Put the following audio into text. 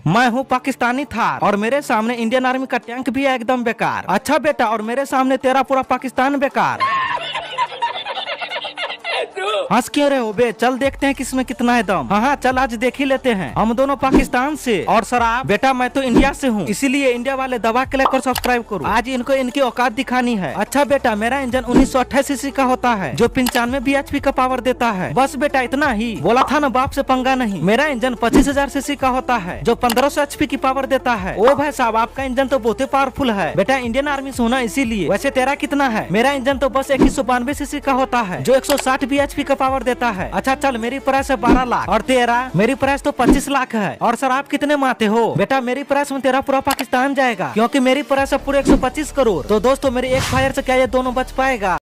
मैं हूँ पाकिस्तानी थार और मेरे सामने इंडियन आर्मी का टैंक भी है एकदम बेकार। अच्छा बेटा, और मेरे सामने तेरा पूरा पाकिस्तान बेकार। हंस क्यों रहे हो बे? चल देखते हैं किसमें कितना है दम। हाँ चल आज देख ही लेते हैं। हम दोनों पाकिस्तान से और शराब बेटा मैं तो इंडिया से हूँ, इसीलिए इंडिया वाले दबा के लाइक और सब्सक्राइब करो। आज इनको इनकी औकात दिखानी है। अच्छा बेटा, मेरा इंजन 1928 सीसी का होता है जो 95 bhp का पावर देता है। बस बेटा इतना ही, बोला था ना बाप से पंगा नहीं। मेरा इंजन 25,000 सीसी का होता है जो 1500 HP की पावर देता है। ओ भाई साहब, आपका इंजन तो बहुत ही पावरफुल है बेटा, इंडियन आर्मी से होना इसीलिए। वैसे तेरा कितना है? मेरा इंजन तो बस 2192 सीसी का होता है जो 160 bhp का पावर देता है। अच्छा चल, मेरी प्राइस है 12 लाख और तेरा? मेरी प्राइस तो 25 लाख है। और सर आप कितने माते हो? बेटा मेरी प्राइस में तेरा पूरा पाकिस्तान जाएगा, क्योंकि मेरी प्राइस है पूरे 125 करोड़। तो दोस्तों मेरे एक फायर से क्या ये दोनों बच पाएगा?